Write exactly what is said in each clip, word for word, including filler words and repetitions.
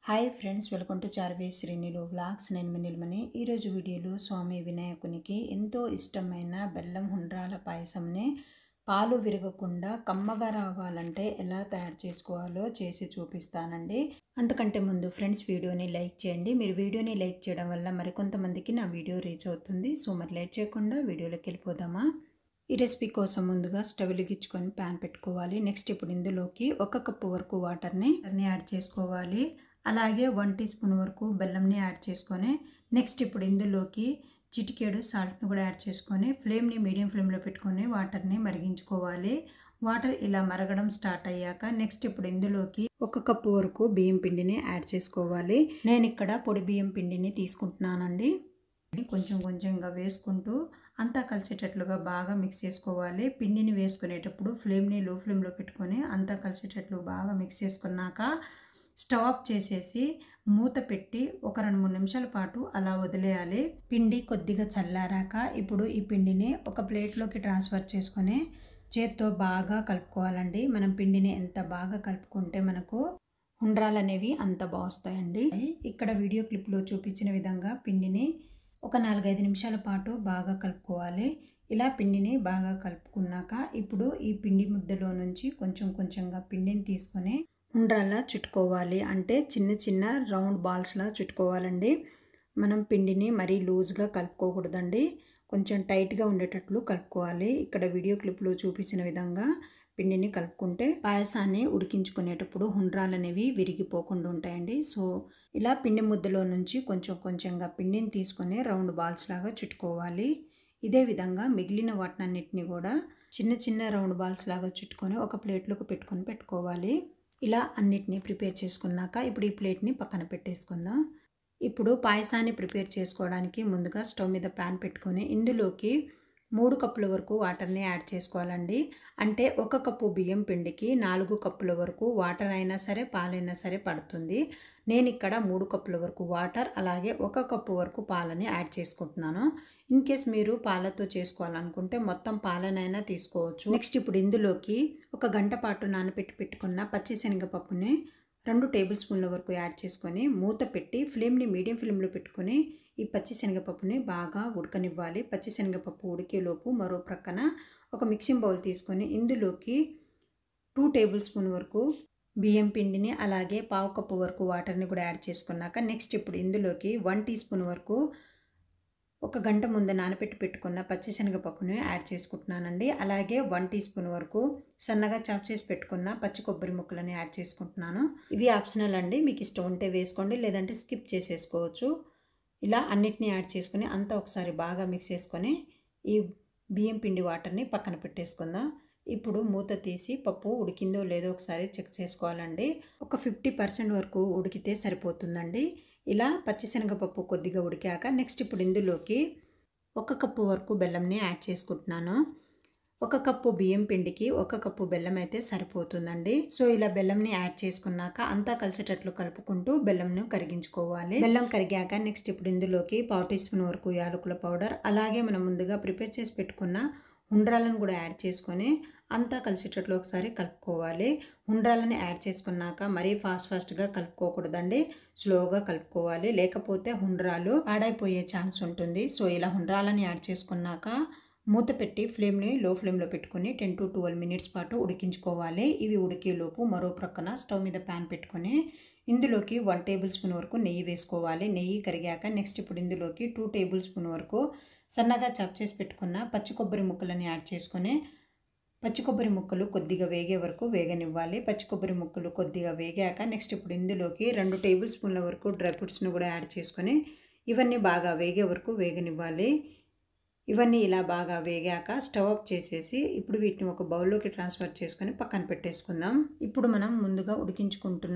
Hi friends, welcome to Charvi Srinilu vlogs. నేను మీ నిల్మని. ఈరోజు వీడియోలో స్వామి వినాయకునికి ఎంతో ఇష్టమైన బెల్లం ఉండ్రాల పాయసంని పాలు విరగకుండా కమ్మగా రావాలంటే ఎలా తయారు చేసుకోవాలో చేసి చూపిస్తానండి. అంతకంటే ముందు ఫ్రెండ్స్, వీడియోని లైక్ చేయండి. మీరు వీడియోని లైక్ చేయడం వల్ల మరికొంతమందికి నా వీడియో రీచ్ అవుతుంది. సో మరి లేట్ చేయకుండా వీడియోలోకి వెళ్ళిపోదామా. ఈ రెసిపీ కోసం ముందుగా స్టవ్ వెలిగించుకొని ప్యాన్ పెట్టుకోవాలి. నెక్స్ట్ ఇప్పుడు ఇందులోకి ఒక కప్పు వరకు వాటర్ని యాడ్ చేసుకోవాలి. అలాగే వన్ టీ స్పూన్ వరకు బెల్లంని యాడ్ చేసుకొని నెక్స్ట్ ఇప్పుడు ఇందులోకి చిటికేడు సాల్ట్ని కూడా యాడ్ చేసుకొని ఫ్లేమ్ని మీడియం ఫ్లేమ్లో పెట్టుకొని వాటర్ని మరిగించుకోవాలి. వాటర్ ఇలా మరగడం స్టార్ట్ అయ్యాక నెక్స్ట్ ఇప్పుడు ఇందులోకి ఒక కప్పు వరకు బియ్యం పిండిని యాడ్ చేసుకోవాలి. నేను ఇక్కడ పొడి బియ్యం పిండిని తీసుకుంటున్నానండి. కొంచెం కొంచెంగా వేసుకుంటూ అంతా కలిసేటట్లుగా బాగా మిక్స్ చేసుకోవాలి. పిండిని వేసుకునేటప్పుడు ఫ్లేమ్ని లో ఫ్లేమ్లో పెట్టుకొని అంతా కలిసేటట్లు బాగా మిక్స్ చేసుకున్నాక స్టవ్ ఆఫ్ చేసేసి మూత పెట్టి ఒక రెండు మూడు నిమిషాల పాటు అలా వదిలేయాలి. పిండి కొద్దిగా చల్లారాక ఇప్పుడు ఈ పిండిని ఒక ప్లేట్లోకి ట్రాన్స్ఫర్ చేసుకొని చేత్తో బాగా కలుపుకోవాలండి. మనం పిండిని ఎంత బాగా కలుపుకుంటే మనకు ఉండ్రాలు అనేవి అంత బాగుస్తాయండి. ఇక్కడ వీడియో క్లిప్లో చూపించిన విధంగా పిండిని ఒక నాలుగైదు నిమిషాల పాటు బాగా కలుపుకోవాలి. ఇలా పిండిని బాగా కలుపుకున్నాక ఇప్పుడు ఈ పిండి ముద్దలో నుంచి కొంచెం కొంచెంగా పిండిని తీసుకొని ఉండ్రాలా చుట్టుకోవాలి. అంటే చిన్న చిన్న రౌండ్ బాల్స్లా చుట్టుకోవాలండి. మనం పిండిని మరీ లూజ్గా కలుపుకోకూడదండి. కొంచెం టైట్గా ఉండేటట్లు కలుపుకోవాలి. ఇక్కడ వీడియో క్లిప్లో చూపించిన విధంగా పిండిని కలుపుకుంటే పాయసాన్ని ఉడికించుకునేటప్పుడు ఉండ్రాలు అనేవి విరిగిపోకుండా ఉంటాయండి. సో ఇలా పిండి ముద్దలో నుంచి కొంచెం కొంచెంగా పిండిని తీసుకొని రౌండ్ బాల్స్ లాగా చుట్టుకోవాలి. ఇదే విధంగా మిగిలిన వాటినన్నిటిని కూడా చిన్న చిన్న రౌండ్ బాల్స్ లాగా చుట్టుకొని ఒక ప్లేట్లోకి పెట్టుకొని పెట్టుకోవాలి. ఇలా అన్నిటినీ ప్రిపేర్ చేసుకున్నాక ఇప్పుడు ఈ ప్లేట్ని పక్కన పెట్టేసుకుందాం. ఇప్పుడు పాయసాన్ని ప్రిపేర్ చేసుకోవడానికి ముందుగా స్టవ్ మీద ప్యాన్ పెట్టుకొని ఇందులోకి మూడు కప్పుల వరకు వాటర్ని యాడ్ చేసుకోవాలండి. అంటే ఒక కప్పు బియ్యం పిండికి నాలుగు కప్పుల వరకు వాటర్ అయినా సరే పాలైనా సరే పడుతుంది. నేను ఇక్కడ మూడు కప్పుల వరకు వాటర్ అలాగే ఒక కప్పు వరకు పాలని యాడ్ చేసుకుంటున్నాను. ఇన్ కేస్ మీరు పాలతో చేసుకోవాలనుకుంటే మొత్తం పాలనైనా తీసుకోవచ్చు. నెక్స్ట్ ఇప్పుడు ఇందులోకి ఒక గంట పాటు నానబెట్టి పెట్టుకున్న పచ్చిశనగపప్పుని రెండు టేబుల్ స్పూన్ల వరకు యాడ్ చేసుకొని మూత పెట్టి ఫ్లేమ్ని మీడియం ఫ్లేమ్లో పెట్టుకొని ఈ పచ్చిశనగపప్పుని బాగా ఉడకనివ్వాలి. పచ్చిశనగపప్పు ఉడికేలోపు మరో ప్రక్కన ఒక మిక్సింగ్ బౌల్ తీసుకొని ఇందులోకి టూ టేబుల్ స్పూన్ వరకు బియ్యం పిండిని అలాగే పావు కప్పు వరకు వాటర్ని కూడా యాడ్ చేసుకున్నాక నెక్స్ట్ ఇప్పుడు ఇందులోకి వన్ టీ స్పూన్ వరకు ఒక గంట ముందు నానబెట్టి పెట్టుకున్న పచ్చిశనగపప్పుని యాడ్ చేసుకుంటున్నానండి. అలాగే వన్ టీ స్పూన్ వరకు సన్నగా చాప్ చేసి పెట్టుకున్న పచ్చి కొబ్బరి ముక్కలని యాడ్ చేసుకుంటున్నాను. ఇవి ఆప్షనల్ అండి, మీకు ఇష్టం ఉంటే వేసుకోండి, లేదంటే స్కిప్ చేసేసుకోవచ్చు. ఇలా అన్నిటినీ యాడ్ చేసుకుని అంతా ఒకసారి బాగా మిక్స్ చేసుకొని ఈ బియ్యం పిండి వాటర్ని పక్కన పెట్టేసుకుందాం. ఇప్పుడు మూత తీసి పప్పు ఉడికిందో లేదో ఒకసారి చెక్ చేసుకోవాలండి. ఒక ఫిఫ్టీ పర్సెంట్ వరకు ఉడికితే సరిపోతుందండి. ఇలా పచ్చిశనగపప్పు కొద్దిగా ఉడికాక నెక్స్ట్ ఇప్పుడు ఇందులోకి ఒక కప్పు వరకు బెల్లంని యాడ్ చేసుకుంటున్నాను. ఒక కప్పు బియ్యం పిండికి ఒక కప్పు బెల్లం అయితే సరిపోతుందండి. సో ఇలా బెల్లంని యాడ్ చేసుకున్నాక అంతా కలిసేటట్లు కలుపుకుంటూ బెల్లంను కరిగించుకోవాలి. బెల్లం కరిగాక నెక్స్ట్ ఇప్పుడు ఇందులోకి పావు టీ స్పూన్ వరకు యాలకుల పౌడర్ అలాగే మనం ముందుగా ప్రిపేర్ చేసి పెట్టుకున్న ఉండ్రాలను కూడా యాడ్ చేసుకొని అంతా కలిసేటట్లు ఒకసారి కలుపుకోవాలి. ఉండ్రాలని యాడ్ చేసుకున్నాక మరీ ఫాస్ట్ ఫాస్ట్గా కలుపుకోకూడదండి, స్లోగా కలుపుకోవాలి. లేకపోతే ఉండ్రాలు పాడైపోయే ఛాన్స్ ఉంటుంది. సో ఇలా ఉండ్రాలని యాడ్ చేసుకున్నాక మూత పెట్టి ఫ్లేమ్ని లో ఫ్లేమ్లో పెట్టుకొని టెన్ టు ట్వెల్వ్ మినిట్స్ పాటు ఉడికించుకోవాలి. ఇవి ఉడికేలోపు మరో ప్రక్కన స్టవ్ మీద ప్యాన్ పెట్టుకొని ఇందులోకి వన్ టేబుల్ స్పూన్ వరకు నెయ్యి వేసుకోవాలి. నెయ్యి కరిగాక నెక్స్ట్ ఇప్పుడు ఇందులోకి టూ టేబుల్ స్పూన్ వరకు సన్నగా చాప్ చేసి పెట్టుకున్న పచ్చి కొబ్బరి ముక్కలని యాడ్ చేసుకొని పచ్చి కొబ్బరి ముక్కలు కొద్దిగా వేగే వరకు వేగనివ్వాలి. పచ్చి కొబ్బరి ముక్కలు కొద్దిగా వేగాక నెక్స్ట్ ఇప్పుడు ఇందులోకి రెండు టేబుల్ స్పూన్ల వరకు డ్రై ఫ్రూట్స్ని కూడా యాడ్ చేసుకొని ఇవన్నీ బాగా వేగే వరకు వేగనివ్వాలి. ఇవన్నీ ఇలా బాగా వేగాక స్టవ్ ఆఫ్ చేసేసి ఇప్పుడు వీటిని ఒక బౌల్లోకి ట్రాన్స్ఫర్ చేసుకొని పక్కన పెట్టేసుకుందాం. ఇప్పుడు మనం ముందుగా ఉడికించుకుంటున్న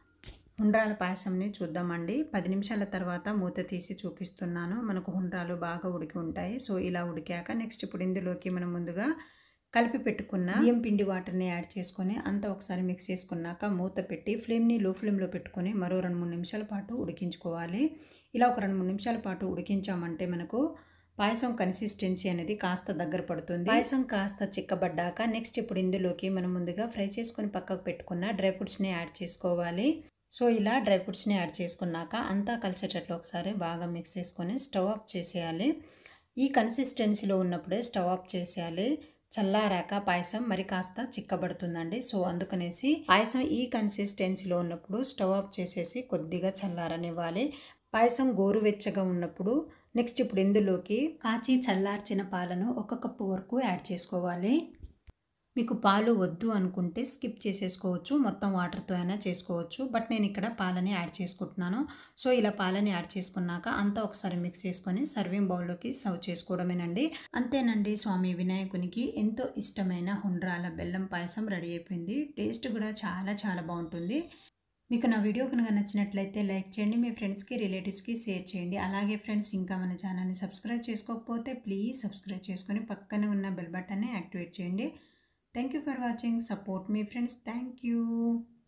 ఉండ్రాల పాయసంని చూద్దామండి. పది నిమిషాల తర్వాత మూత తీసి చూపిస్తున్నాను. మనకు ఉండ్రాలు బాగా ఉడికి ఉంటాయి. సో ఇలా ఉడికాక నెక్స్ట్ ఇప్పుడు ఇందులోకి మనం ముందుగా కలిపి పెట్టుకున్న బియ్యం పిండి వాటర్ని యాడ్ చేసుకొని అంతా ఒకసారి మిక్స్ చేసుకున్నాక మూత పెట్టి ఫ్లేమ్ని లో ఫ్లేమ్లో పెట్టుకొని మరో రెండు మూడు నిమిషాల పాటు ఉడికించుకోవాలి. ఇలా ఒక రెండు మూడు నిమిషాల పాటు ఉడికించామంటే మనకు పాయసం కన్సిస్టెన్సీ అనేది కాస్త దగ్గర పడుతుంది. పాయసం కాస్త చిక్కబడ్డాక నెక్స్ట్ ఇప్పుడు ఇందులోకి మనం ముందుగా ఫ్రై చేసుకొని పక్కకు పెట్టుకున్న డ్రై ఫ్రూట్స్ని యాడ్ చేసుకోవాలి. సో ఇలా డ్రై ఫ్రూట్స్ని యాడ్ చేసుకున్నాక అంతా కలిసేటట్లు ఒకసారి బాగా మిక్స్ చేసుకొని స్టవ్ ఆఫ్ చేసేయాలి. ఈ కన్సిస్టెన్సీలో ఉన్నప్పుడే స్టవ్ ఆఫ్ చేసేయాలి. చల్లారాక పాయసం మరి కాస్త చిక్కబడుతుందండి. సో అందుకనేసి పాయసం ఈ కన్సిస్టెన్సీలో ఉన్నప్పుడు స్టవ్ ఆఫ్ చేసేసి కొద్దిగా చల్లారనివ్వాలి. పాయసం గోరువెచ్చగా ఉన్నప్పుడు నెక్స్ట్ ఇప్పుడు ఇందులోకి కాచి చల్లార్చిన పాలను ఒక కప్పు వరకు యాడ్ చేసుకోవాలి. మీకు పాలు వద్దు అనుకుంటే స్కిప్ చేసేసుకోవచ్చు, మొత్తం వాటర్తో అయినా చేసుకోవచ్చు. బట్ నేను ఇక్కడ పాలని యాడ్ చేసుకుంటున్నాను. సో ఇలా పాలని యాడ్ చేసుకున్నాక అంతా ఒకసారి మిక్స్ చేసుకొని సర్వింగ్ బౌల్లోకి సర్వ్ చేసుకోవడమేనండి. అంతేనండి, స్వామి వినాయకునికి ఎంతో ఇష్టమైన ఉండ్రాల బెల్లం పాయసం రెడీ అయిపోయింది. టేస్ట్ కూడా చాలా చాలా బాగుంటుంది. మీకు నా వీడియో కనుక నచ్చినట్లయితే లైక్ చేయండి, మీ ఫ్రెండ్స్కి రిలేటివ్స్కి షేర్ చేయండి. అలాగే ఫ్రెండ్స్, ఇంకా మన ఛానల్ని సబ్స్క్రైబ్ చేసుకోకపోతే ప్లీజ్ సబ్స్క్రైబ్ చేసుకొని పక్కనే ఉన్న బెల్ బటన్ని యాక్టివేట్ చేయండి. Thank you for watching. Support me friends. Thank you.